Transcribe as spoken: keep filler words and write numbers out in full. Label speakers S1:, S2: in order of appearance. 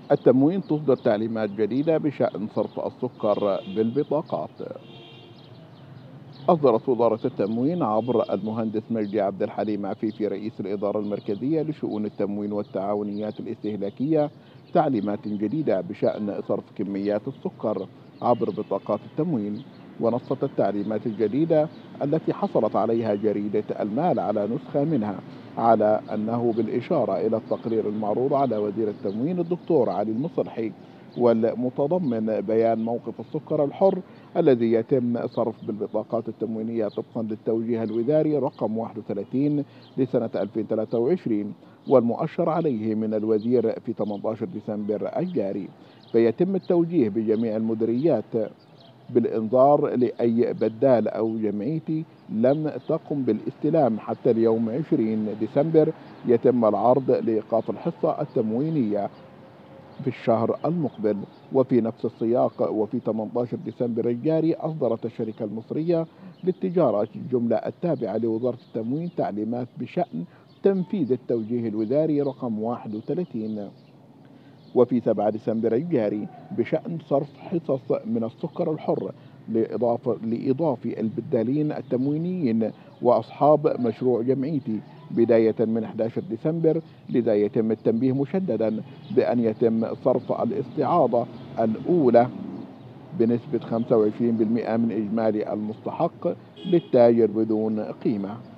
S1: التموين تصدر تعليمات جديدة بشأن صرف السكر بالبطاقات. أصدرت وزارة التموين عبر المهندس مجدي عبد الحليم عفيفي رئيس الإدارة المركزية لشؤون التموين والتعاونيات الاستهلاكية تعليمات جديدة بشأن صرف كميات السكر عبر بطاقات التموين. ونصت التعليمات الجديدة التي حصلت عليها جريدة المال على نسخة منها على أنه بالإشارة إلى التقرير المعروض على وزير التموين الدكتور علي المصلحي، والمتضمن بيان موقف السكر الحر الذي يتم صرف بالبطاقات التموينية طبقا للتوجيه الوزاري رقم واحد وثلاثين لسنة ألفين وثلاثة وعشرين والمؤشر عليه من الوزير في ثمانية عشر ديسمبر الجاري. فيتم التوجيه بجميع المديريات بالإنذار لأي بدال أو جمعيتي لم تقم بالاستلام حتى اليوم عشرين ديسمبر يتم العرض لإيقاف الحصة التموينية في الشهر المقبل. وفي نفس السياق وفي ثمانية عشر ديسمبر الجاري أصدرت الشركة المصرية للتجارة الجملة التابعة لوزارة التموين تعليمات بشأن تنفيذ التوجيه الوزاري رقم واحد وثلاثين. وفي سبعة ديسمبر الجاري بشأن صرف حصص من السكر الحر لإضافة لإضافة البدالين التموينيين وأصحاب مشروع جمعيتي بداية من أحد عشر ديسمبر. لذا يتم التنبيه مشددا بأن يتم صرف الاستعاضة الأولى بنسبة خمسة وعشرين بالمئة من إجمالي المستحق للتاجر بدون قيمة.